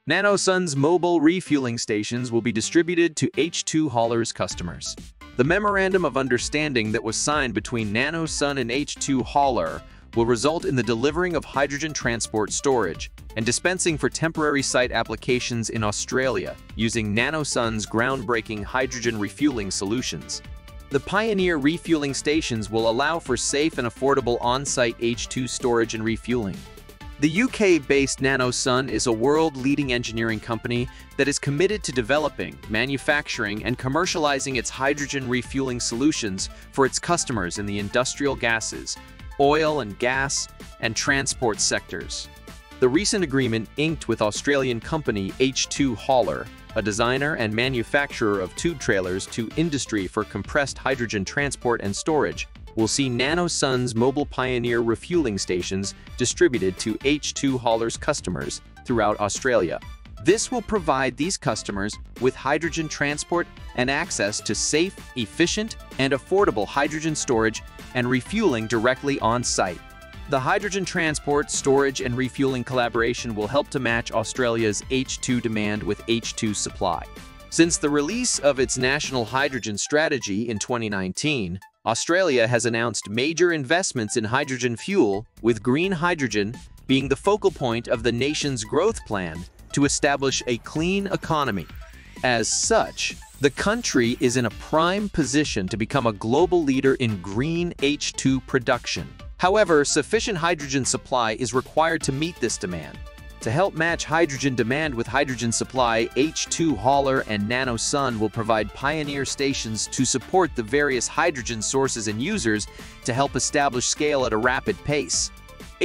NanoSUN's mobile refueling stations will be distributed to H2 Hauler's customers. The Memorandum of Understanding that was signed between NanoSUN and H2 Hauler will result in the delivering of hydrogen transport storage and dispensing for temporary site applications in Australia using NanoSUN's groundbreaking hydrogen refueling solutions. The pioneer refueling stations will allow for safe and affordable on-site H2 storage and refueling. The UK-based NanoSUN is a world-leading engineering company that is committed to developing, manufacturing, and commercializing its hydrogen refueling solutions for its customers in the industrial gases, oil and gas, and transport sectors. The recent agreement inked with Australian company H2 Hauler, a designer and manufacturer of tube trailers to industry for compressed hydrogen transport and storage, will see NanoSUN's mobile pioneer refueling stations distributed to H2 Hauler's customers throughout Australia. This will provide these customers with hydrogen transport and access to safe, efficient, and affordable hydrogen storage and refueling directly on site. The hydrogen transport, storage, and refueling collaboration will help to match Australia's H2 demand with H2 supply. Since the release of its National Hydrogen Strategy in 2019, Australia has announced major investments in hydrogen fuel, with green hydrogen being the focal point of the nation's growth plan to establish a clean economy. As such, the country is in a prime position to become a global leader in green H2 production. However, sufficient hydrogen supply is required to meet this demand. To help match hydrogen demand with hydrogen supply, H2 Hauler and NanoSUN will provide pioneer stations to support the various hydrogen sources and users to help establish scale at a rapid pace.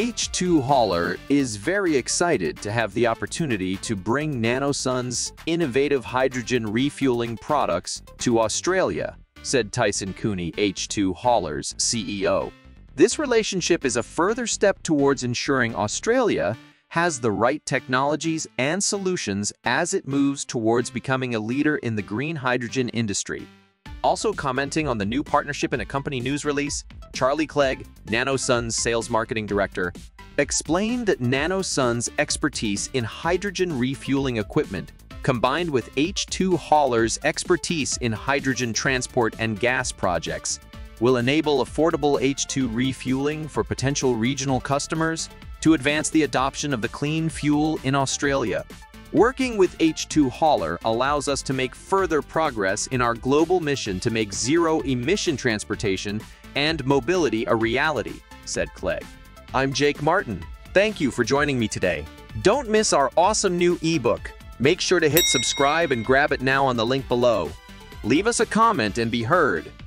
H2 Hauler is very excited to have the opportunity to bring NanoSUN's innovative hydrogen refueling products to Australia, said Tyson Cooney, H2 Hauler's CEO. This relationship is a further step towards ensuring Australia has the right technologies and solutions as it moves towards becoming a leader in the green hydrogen industry. Also commenting on the new partnership in a company news release, Charlie Clegg, NanoSUN's sales marketing director, explained that NanoSUN's expertise in hydrogen refueling equipment, combined with H2 Hauler's expertise in hydrogen transport and gas projects, will enable affordable H2 refueling for potential regional customers to advance the adoption of the clean fuel in Australia. Working with H2 Hauler allows us to make further progress in our global mission to make zero-emission transportation and mobility a reality, said Clegg. I'm Jake Martin. Thank you for joining me today. Don't miss our awesome new ebook. Make sure to hit subscribe and grab it now on the link below. Leave us a comment and be heard.